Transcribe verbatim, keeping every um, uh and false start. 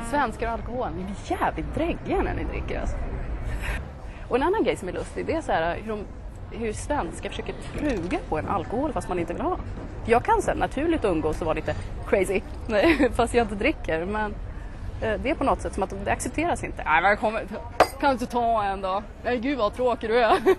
Svenskar och alkohol, ni blir jävligt dräggiga när ni dricker alltså. Och en annan grej som är lustig, det är så här hur, de, hur svenskar försöker truga på en alkohol fast man inte vill ha. Jag kan så här naturligt umgås och vara lite crazy fast jag inte dricker, men det är på något sätt som att det accepteras inte. Nej, men kom, kan du inte ta en då? Nej, gud vad tråkig du är.